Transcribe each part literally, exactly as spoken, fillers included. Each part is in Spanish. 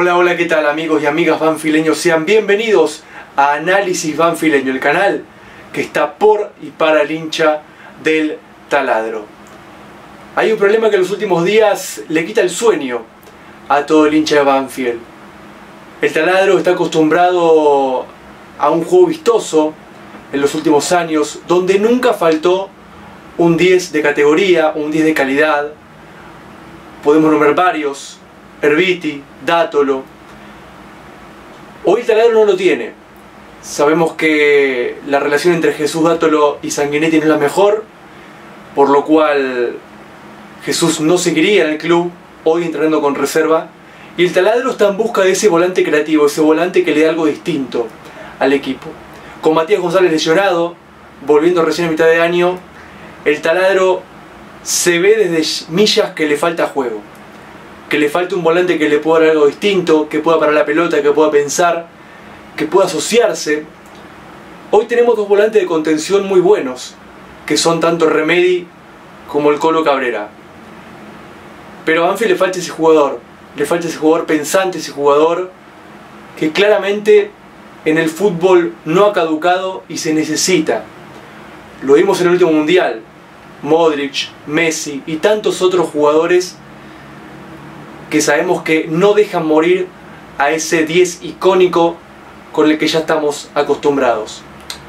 Hola, hola, ¿qué tal amigos y amigas banfileños? Sean bienvenidos a Análisis Banfileño, el canal que está por y para el hincha del taladro. Hay un problema que en los últimos días le quita el sueño a todo el hincha de Banfield. El taladro está acostumbrado a un juego vistoso en los últimos años, donde nunca faltó un diez de categoría, un diez de calidad. Podemos nombrar varios: Erviti, Dátolo. Hoy el taladro no lo tiene. Sabemos que la relación entre Jesús Dátolo y Sanguinetti no es la mejor, por lo cual Jesús no seguiría en el club, hoy entrenando con reserva, y el taladro está en busca de ese volante creativo, ese volante que le dé algo distinto al equipo. Con Matías González lesionado, volviendo recién a mitad de año, el taladro se ve desde millas que le falta juego, que le falta un volante que le pueda dar algo distinto, que pueda parar la pelota, que pueda pensar, que pueda asociarse. Hoy tenemos dos volantes de contención muy buenos, que son tanto Remedi como el Colo Cabrera. Pero a Banfield le falta ese jugador, le falta ese jugador pensante, ese jugador que claramente en el fútbol no ha caducado y se necesita. Lo vimos en el último mundial, Modric, Messi y tantos otros jugadores que sabemos que no dejan morir a ese diez icónico con el que ya estamos acostumbrados.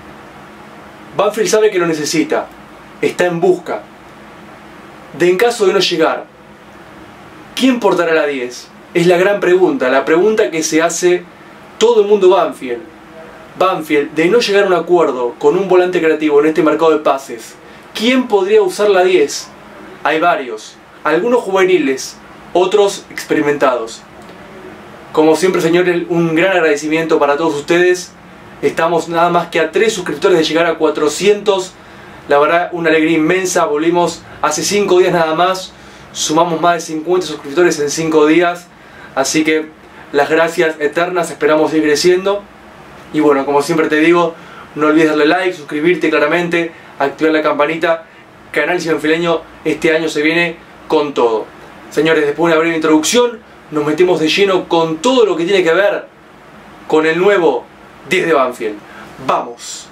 Banfield sabe que lo necesita, está en busca de, en caso de no llegar, ¿quién portará la diez? Es la gran pregunta, la pregunta que se hace todo el mundo Banfield. Banfield, de no llegar a un acuerdo con un volante creativo en este mercado de pases, ¿quién podría usar la diez? Hay varios, algunos juveniles, otros experimentados. Como siempre, señores, un gran agradecimiento para todos ustedes. Estamos nada más que a tres suscriptores de llegar a cuatrocientos. La verdad, una alegría inmensa. Volvimos hace cinco días nada más. Sumamos más de cincuenta suscriptores en cinco días. Así que las gracias eternas. Esperamos seguir creciendo. Y bueno, como siempre te digo, no olvides darle like, suscribirte claramente, activar la campanita, que Análisis Banfileño este año se viene con todo. Señores, después de una breve introducción, nos metemos de lleno con todo lo que tiene que ver con el nuevo diez de Banfield. ¡Vamos!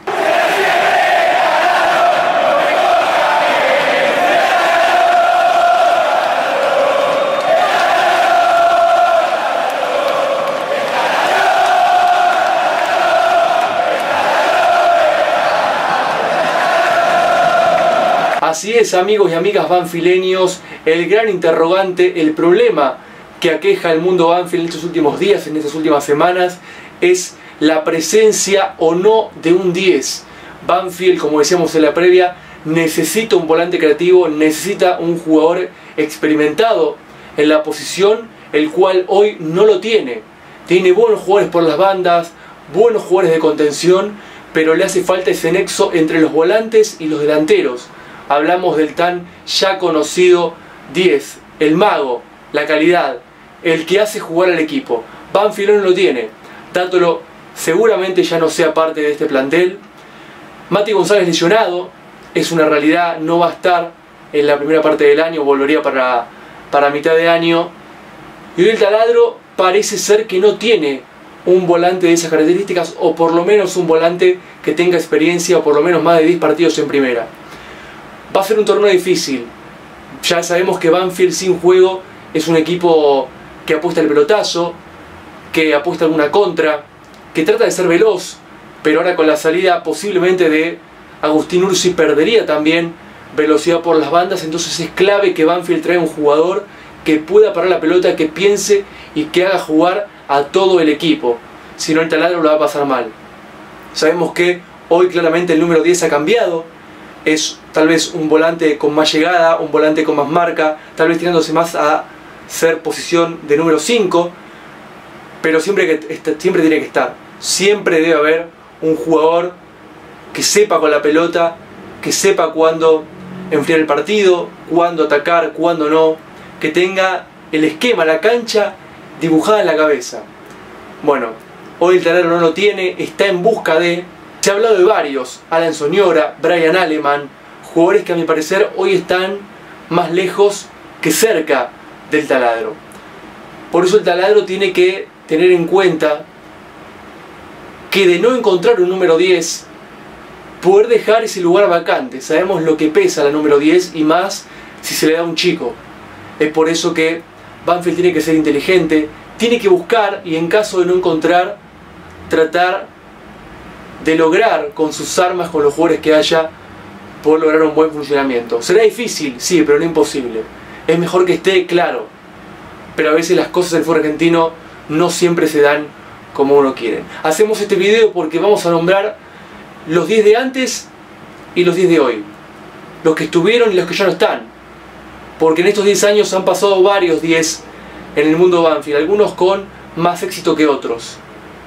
Así es, amigos y amigas banfileños, el gran interrogante, el problema que aqueja el mundo Banfield en estos últimos días, en estas últimas semanas, es la presencia o no de un diez. Banfield, como decíamos en la previa, necesita un volante creativo, necesita un jugador experimentado en la posición, el cual hoy no lo tiene. Tiene buenos jugadores por las bandas, buenos jugadores de contención, pero le hace falta ese nexo entre los volantes y los delanteros. Hablamos del tan ya conocido diez, el mago, la calidad, el que hace jugar al equipo. Banfield no lo tiene. Dátolo seguramente ya no sea parte de este plantel. Mati González lesionado, es una realidad, no va a estar en la primera parte del año, volvería para, para mitad de año. Y hoy el taladro parece ser que no tiene un volante de esas características, o por lo menos un volante que tenga experiencia, o por lo menos más de diez partidos en primera. Va a ser un torneo difícil. Ya sabemos que Banfield sin juego es un equipo que apuesta al pelotazo, que apuesta a alguna contra, que trata de ser veloz, pero ahora con la salida posiblemente de Agustín Ursi perdería también velocidad por las bandas. Entonces es clave que Banfield traiga un jugador que pueda parar la pelota, que piense y que haga jugar a todo el equipo. Si no, el taladro lo va a pasar mal. Sabemos que hoy claramente el número diez ha cambiado. Es tal vez un volante con más llegada, un volante con más marca, tal vez tirándose más a ser posición de número cinco, pero siempre, que, siempre tiene que estar, siempre debe haber un jugador que sepa con la pelota, que sepa cuándo enfriar el partido, cuándo atacar, cuándo no, que tenga el esquema, la cancha dibujada en la cabeza. Bueno, hoy el taladro no lo tiene, está en busca de... Se ha hablado de varios, Alan Soñora, Brian Aleman, jugadores que a mi parecer hoy están más lejos que cerca del taladro. Por eso el taladro tiene que tener en cuenta que de no encontrar un número diez, poder dejar ese lugar vacante. Sabemos lo que pesa la número diez y más si se le da a un chico. Es por eso que Banfield tiene que ser inteligente, tiene que buscar y en caso de no encontrar, tratar de lograr con sus armas, con los jugadores que haya, poder lograr un buen funcionamiento. ¿Será difícil? Sí, pero no imposible. Es mejor que esté claro, pero a veces las cosas del fútbol argentino no siempre se dan como uno quiere. Hacemos este video porque vamos a nombrar los diez de antes y los diez de hoy, los que estuvieron y los que ya no están, porque en estos diez años han pasado varios diez en el mundo Banfield, algunos con más éxito que otros,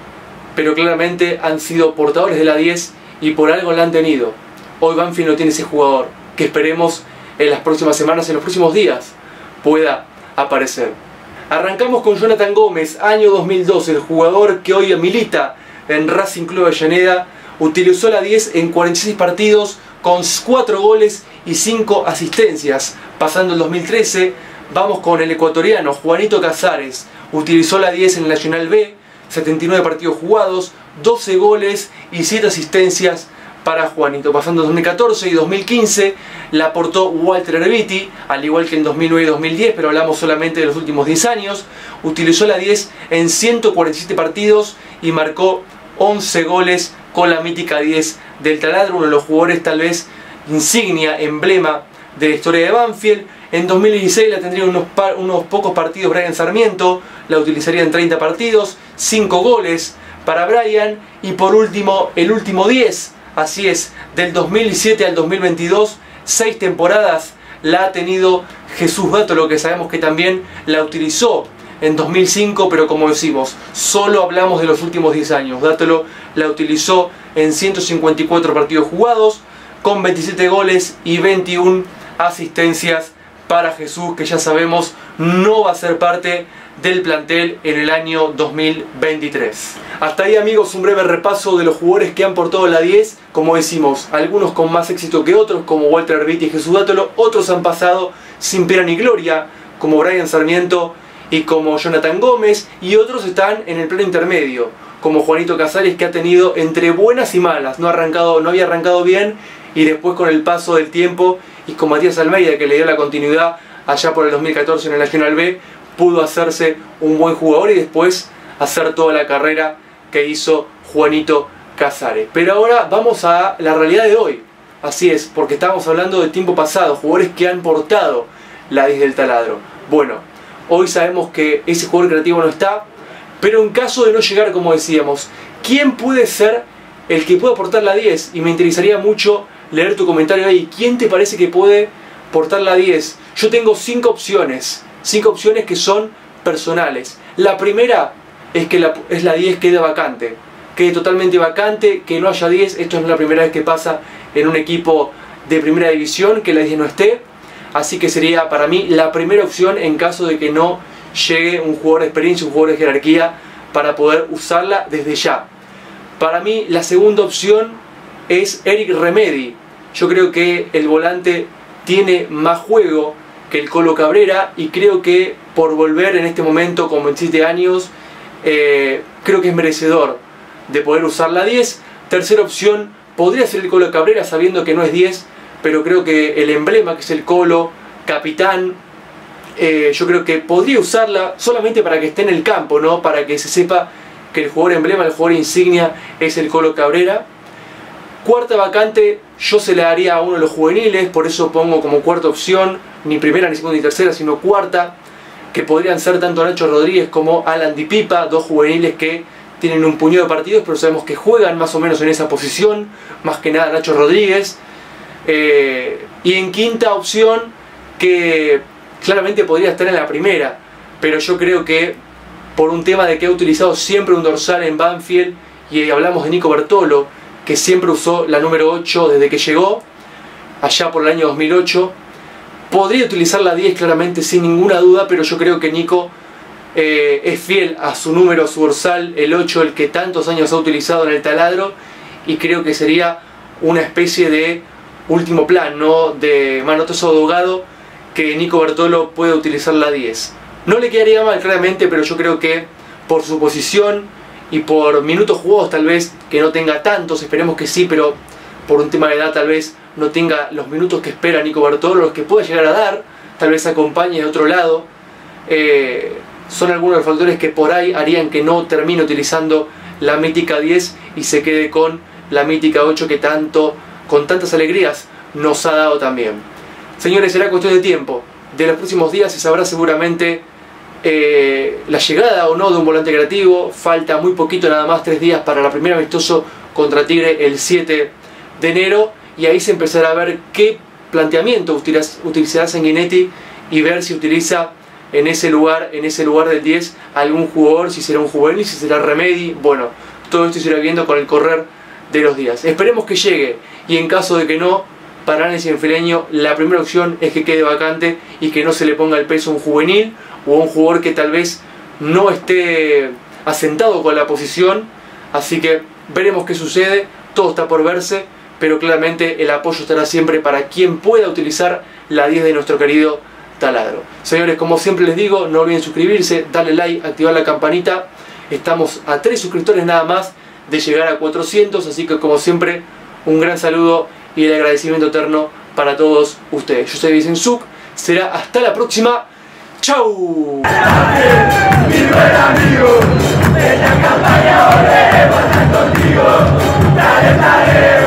pero claramente han sido portadores de la diez y por algo la han tenido. Hoy Banfield no tiene ese jugador, que esperemos en las próximas semanas, en los próximos días, pueda aparecer. Arrancamos con Jonathan Gómez, año dos mil doce, el jugador que hoy milita en Racing Club Avellaneda, utilizó la diez en cuarenta y seis partidos con cuatro goles y cinco asistencias. Pasando el dos mil trece, vamos con el ecuatoriano Juanito Casares, utilizó la diez en el Nacional B, setenta y nueve partidos jugados, doce goles y siete asistencias para Juanito. Pasando dos mil catorce y dos mil quince, la aportó Walter Erviti, al igual que en dos mil nueve y dos mil diez, pero hablamos solamente de los últimos diez años. Utilizó la diez en ciento cuarenta y siete partidos y marcó once goles con la mítica diez del Taladro, uno de los jugadores tal vez insignia, emblema de la historia de Banfield. En dos mil dieciséis la tendría unos, par, unos pocos partidos Brian Sarmiento, la utilizaría en treinta partidos, cinco goles para Brian. Y por último, el último diez, así es, del dos mil diecisiete al dos mil veintidós, seis temporadas la ha tenido Jesús Dátolo, que sabemos que también la utilizó en dos mil cinco, pero como decimos, solo hablamos de los últimos diez años. Dátolo la utilizó en ciento cincuenta y cuatro partidos jugados, con veintisiete goles y veintiuna asistencias para Jesús, que ya sabemos no va a ser parte del plantel en el año dos mil veintitrés. Hasta ahí, amigos, un breve repaso de los jugadores que han portado la diez. Como decimos, algunos con más éxito que otros, como Walter Erviti y Jesús Dátolo. Otros han pasado sin pena ni gloria, como Brian Sarmiento y como Jonathan Gómez. Y otros están en el plano intermedio, como Juanito Casares, que ha tenido entre buenas y malas. No, ha arrancado, no había arrancado bien y después con el paso del tiempo, y con Matías Almeida, que le dio la continuidad allá por el dos mil catorce en el Nacional B, pudo hacerse un buen jugador y después hacer toda la carrera que hizo Juanito Casares. Pero ahora vamos a la realidad de hoy. Así es, porque estamos hablando del tiempo pasado, jugadores que han portado la diez del Taladro. Bueno, hoy sabemos que ese jugador creativo no está, pero en caso de no llegar, como decíamos, ¿quién puede ser el que pueda portar la diez? Y me interesaría mucho leer tu comentario ahí. ¿Quién te parece que puede portar la diez? Yo tengo cinco opciones. Cinco opciones que son personales. La primera es que la, es la diez quede vacante. Quede totalmente vacante, que no haya diez. Esto no es la primera vez que pasa en un equipo de primera división, que la diez no esté. Así que sería para mí la primera opción en caso de que no llegue un jugador de experiencia, un jugador de jerarquía, para poder usarla desde ya. Para mí la segunda opción es Eric Remedi. Yo creo que el volante tiene más juego que el Colo Cabrera y creo que por volver en este momento con veintisiete años, eh, creo que es merecedor de poder usar la diez. Tercera opción podría ser el Colo Cabrera, sabiendo que no es diez, pero creo que el emblema que es el Colo, capitán, eh, yo creo que podría usarla solamente para que esté en el campo, ¿no? Para que se sepa que el jugador emblema, el jugador insignia es el Colo Cabrera. Cuarta vacante, yo se la daría a uno de los juveniles, por eso pongo como cuarta opción, ni primera, ni segunda, ni tercera, sino cuarta, que podrían ser tanto Nacho Rodríguez como Alan Di Pipa, dos juveniles que tienen un puñado de partidos, pero sabemos que juegan más o menos en esa posición, más que nada Nacho Rodríguez. Eh, y en quinta opción, que claramente podría estar en la primera, pero yo creo que por un tema de que ha utilizado siempre un dorsal en Banfield, y hablamos de Nico Bertolo, que siempre usó la número ocho desde que llegó, allá por el año dos mil ocho. Podría utilizar la diez claramente sin ninguna duda, pero yo creo que Nico eh, es fiel a su número, a su dorsal, el ocho, el que tantos años ha utilizado en el Taladro, y creo que sería una especie de último plan, ¿no? De manotazo ahogado, que Nico Bertolo puede utilizar la diez. No le quedaría mal claramente, pero yo creo que por su posición y por minutos jugados tal vez que no tenga tantos, esperemos que sí, pero por un tema de edad tal vez no tenga los minutos que espera Nico Bertolo, los que pueda llegar a dar, tal vez acompañe de otro lado. Eh, son algunos de los factores que por ahí harían que no termine utilizando la mítica diez y se quede con la mítica ocho que tanto, con tantas alegrías nos ha dado también. Señores, será cuestión de tiempo. De los próximos días se sabrá seguramente eh, la llegada o no de un volante creativo. Falta muy poquito, nada más tres días para la primera amistoso contra Tigre el siete de enero. Y ahí se empezará a ver qué planteamiento utilizará Sanguinetti y ver si utiliza en ese lugar, en ese lugar del diez algún jugador, si será un juvenil, si será Remedi. Bueno, todo esto se irá viendo con el correr de los días. Esperemos que llegue, y en caso de que no, para Análisis Banfileño la primera opción es que quede vacante y que no se le ponga el peso a un juvenil o a un jugador que tal vez no esté asentado con la posición. Así que veremos qué sucede, todo está por verse, pero claramente el apoyo estará siempre para quien pueda utilizar la diez de nuestro querido Taladro. Señores, como siempre les digo, no olviden suscribirse, darle like, activar la campanita. Estamos a tres suscriptores nada más de llegar a cuatrocientos, así que como siempre, un gran saludo y el agradecimiento eterno para todos ustedes. Yo soy Vicente Zuc, será hasta la próxima. ¡Chau! Mi buen amigo, en la campaña volveremos a estar contigo. Dale, dale.